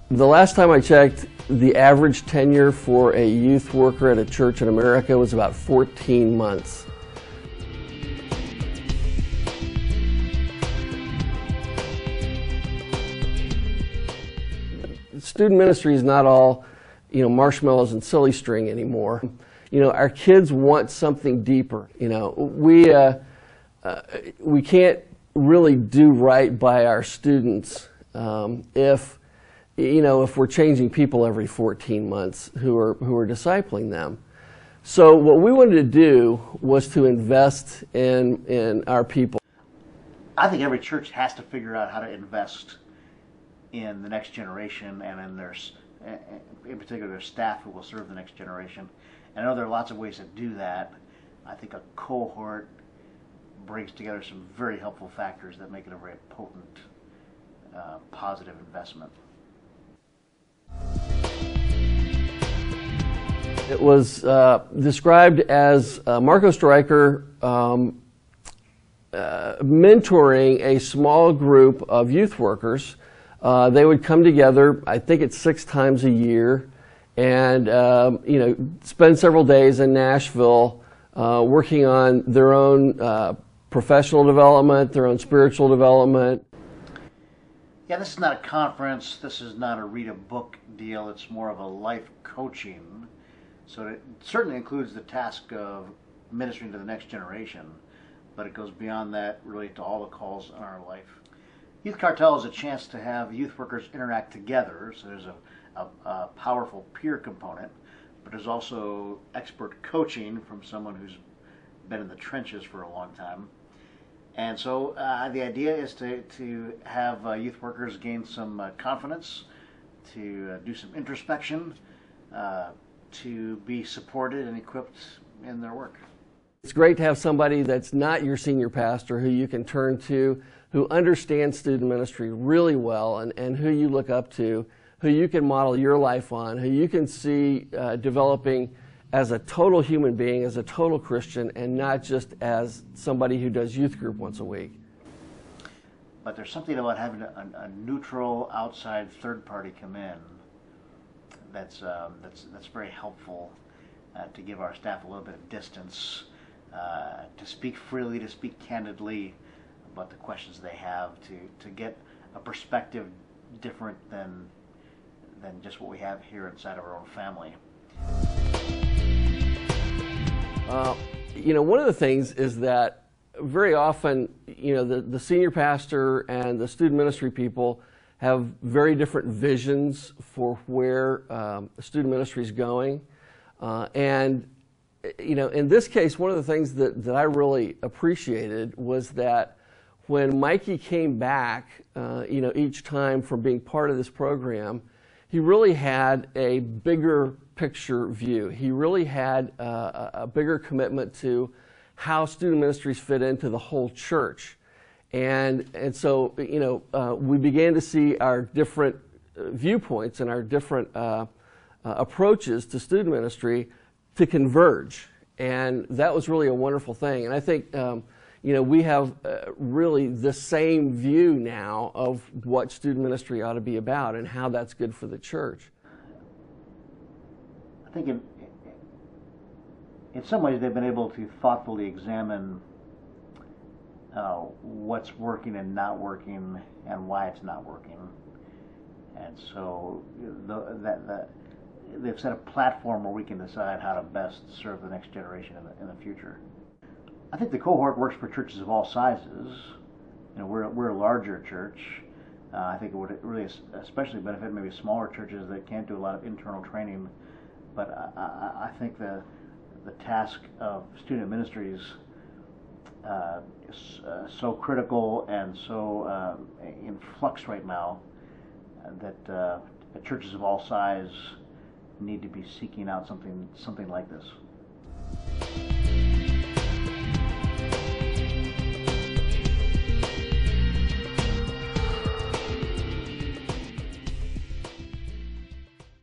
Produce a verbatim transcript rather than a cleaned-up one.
The last time I checked, the average tenure for a youth worker at a church in America was about fourteen months. Student ministry is not all, you know, marshmallows and silly string anymore. You know, our kids want something deeper. You know, we uh, uh, we can't really do right by our students um, if you know if we're changing people every fourteen months who are who are discipling them. So what we wanted to do was to invest in in our people. I think every church has to figure out how to invest in the next generation and in their, in particular, their staff who will serve the next generation. And I know there are lots of ways to do that. I think a cohort brings together some very helpful factors that make it a very potent, uh, positive investment. It was uh, described as uh, Marco Stryker um, uh, mentoring a small group of youth workers. Uh, they would come together, I think it's six times a year, and um, you know, spend several days in Nashville uh, working on their own uh, professional development, their own spiritual development. Yeah, this is not a conference, this is not a read a book deal, it's more of a life coaching. So it certainly includes the task of ministering to the next generation, but it goes beyond that really to all the calls in our life. Youth Cartel is a chance to have youth workers interact together, so there's a, a, a powerful peer component, but there's also expert coaching from someone who's been in the trenches for a long time. And so uh, the idea is to, to have uh, youth workers gain some uh, confidence, to uh, do some introspection, uh, to be supported and equipped in their work. It's great to have somebody that's not your senior pastor who you can turn to, who understands student ministry really well, and, and who you look up to, who you can model your life on, who you can see uh, developing as a total human being, as a total Christian, and not just as somebody who does youth group once a week. But there's something about having a, a neutral outside third party come in that's, um, that's, that's very helpful uh, to give our staff a little bit of distance, uh, to speak freely, to speak candidly about the questions they have, to, to get a perspective different than, than just what we have here inside of our own family. Uh, you know, one of the things is that very often, you know, the, the senior pastor and the student ministry people have very different visions for where um, student ministry is going. Uh, and, you know, in this case, one of the things that, that I really appreciated was that when McKee came back, uh, you know, each time from being part of this program, he really had a bigger picture view. He really had uh, a bigger commitment to how student ministries fit into the whole church. And, and so, you know, uh, we began to see our different viewpoints and our different uh, uh, approaches to student ministry to converge. And that was really a wonderful thing. And I think, um, you know, we have uh, really the same view now of what student ministry ought to be about and how that's good for the church. I think in, in some ways they've been able to thoughtfully examine uh, what's working and not working and why it's not working. And so the, that, that, they've set a platform where we can decide how to best serve the next generation in the, in the future. I think the cohort works for churches of all sizes. You know, we're, we're a larger church. Uh, I think it would really especially benefit maybe smaller churches that can't do a lot of internal training. But I, I, I think the, the task of student ministries uh, is uh, so critical and so uh, in flux right now uh, that uh, churches of all size need to be seeking out something, something like this.